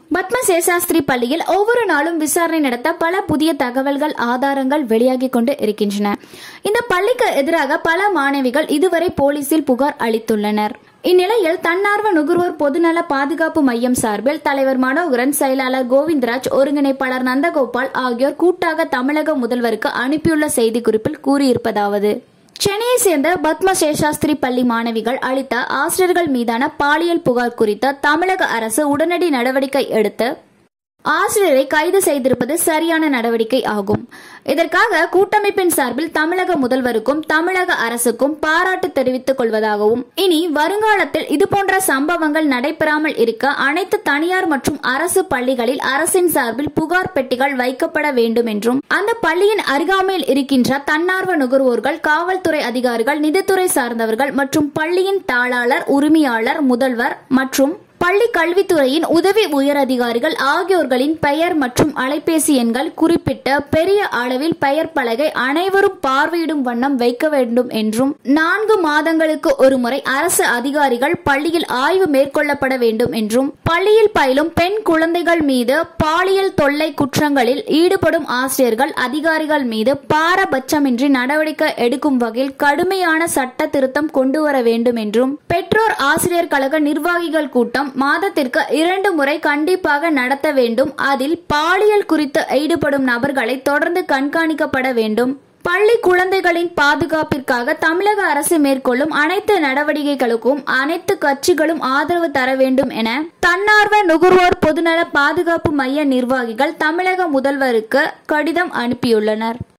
பத்மசேஷாஸ்திரி பள்ளியில் ஒவ்வொரு நாளும் விசாரணை நடத்த பல புதிய தகவல்கள் ஆதாரங்கள் வெளியாகி கொண்டு இருக்கின்றன. இந்த பள்ளிக்கு எதிராக பல மாணவிகள் இதுவரை போலீசில் புகார் அளித்துள்ளனர். இந்நிலையில் தன்னார்வ நுகர்வோர் பொதுநல பாதுகாப்பு மையம் சார்பில் தலைவர் மனோகரன், செயலாளர் கோவிந்தராஜ், ஒருங்கிணைப்பாளர் நந்தகோபால் ஆகியோர் கூட்டாக தமிழக முதல்வருக்கு அனுப்பியுள்ள செய்திக்குறிப்பில் கூறியிருப்பதாவது: சென்னையை சேர்ந்த பத்மசேஷாஸ்திரி பள்ளி மாணவிகள் அளித்த ஆசிரியர்கள் மீதான பாலியல் புகார் குறித்த தமிழக அரசு உடனடி நடவடிக்கை எடுத்து ஆசிரியரை கைது செய்திருப்பது சரியான நடவடிக்கை ஆகும். இதற்காக கூட்டமைப்பின் சார்பில் தமிழக முதல்வருக்கும் தமிழக அரசுக்கும் பாராட்டு தெரிவித்துக் கொள்வதாகவும், இனி வருங்காலத்தில் இதுபோன்ற சம்பவங்கள் நடைபெறாமல் இருக்க அனைத்து தனியார் மற்றும் அரசு பள்ளிகளில் அரசின் சார்பில் புகார் பெட்டிகள் வைக்கப்பட வேண்டும் என்றும், அந்த பள்ளியின் அருகாமையில் இருக்கின்ற தன்னார்வ நுகர்வோர்கள், காவல்துறை அதிகாரிகள், நிதித்துறை சார்ந்தவர்கள் மற்றும் பள்ளியின் தாளாளர், உரிமையாளர், முதல்வர் மற்றும் பள்ளி கல்வித்துறையின் உதவி உயர் அதிகாரிகள் ஆகியோர்களின் பெயர் மற்றும் அலைபேசி எண்கள் குறிப்பிட்ட பெரிய அளவில் பெயர் பலகை அனைவரும் பார்வையிடும் வண்ணம் வைக்க வேண்டும் என்றும், 4 மாதங்களுக்கு ஒருமுறை அரசு அதிகாரிகள் பள்ளியில் ஆய்வு மேற்கொள்ளப்பட வேண்டும் என்றும், பள்ளியில் பயிலும் பெண் குழந்தைகள் மீது பாலியல் தொல்லை குற்றங்களில் ஈடுபடும் ஆசிரியர்கள், அதிகாரிகள் மீது பாரபட்சமின்றி நடவடிக்கை எடுக்கும் வகையில் கடுமையான சட்ட திருத்தம் கொண்டுவர வேண்டும் என்றும், பெற்றோர் ஆசிரியர் கழக நிர்வாகிகள் கூட்டம் மாதத்திற்கு 2 முறை கண்டிப்பாக நடத்த வேண்டும். அதில் பாலியல் குறித்து ஈடுபடும் நபர்களை தொடர்ந்து கண்காணிக்கப்பட வேண்டும். பள்ளி குழந்தைகளின் பாதுகாப்பிற்காக தமிழக அரசு மேற்கொள்ளும் அனைத்து நடவடிக்கைகளுக்கும் அனைத்து கட்சிகளும் ஆதரவு தர வேண்டும் என தன்னார்வ நுகர்வோர் பொதுநல பாதுகாப்பு மைய நிர்வாகிகள் தமிழக முதல்வருக்கு கடிதம் அனுப்பியுள்ளனர்.